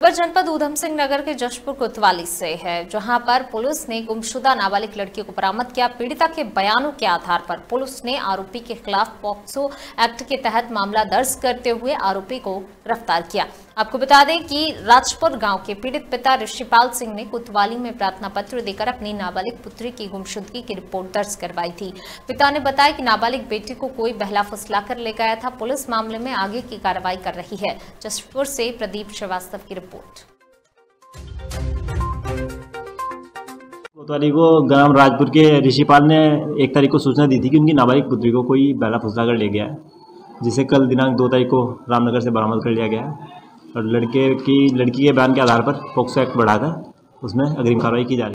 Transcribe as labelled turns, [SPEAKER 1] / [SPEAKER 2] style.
[SPEAKER 1] जनपद ऊधम सिंह नगर के जशपुर कोतवाली से है, जहां पर पुलिस ने गुमशुदा नाबालिग लड़की को बरामद किया। पीड़िता के बयानों के आधार पर पुलिस ने आरोपी के खिलाफ पॉक्सो एक्ट के तहत मामला दर्ज करते हुए आरोपी को गिरफ्तार किया। आपको बता दें कि राजपुर गांव के पीड़ित पिता ऋषिपाल सिंह ने कोतवाली में प्रार्थना पत्र देकर अपनी नाबालिग पुत्री की गुमशुदगी की रिपोर्ट दर्ज करवाई थी। पिता ने बताया कि नाबालिग बेटी को कोई बहला फुसला कर ले गया था। पुलिस मामले में आगे की कार्रवाई कर रही है। जशपुर से प्रदीप श्रीवास्तव की रिपोर्ट।
[SPEAKER 2] कोतवाली को ग्राम राजपुर के ऋषिपाल ने 1 तारीख को सूचना दी थी कि उनकी नाबालिग पुत्री को कोई बहला फुसला कर ले गया है, जिसे कल दिनांक 2 तारीख को रामनगर से बरामद कर लिया गया है और लड़की के बयान के आधार पर पॉक्सो एक्ट बढ़ाकर उसमें अग्रिम कार्रवाई की जा रही है।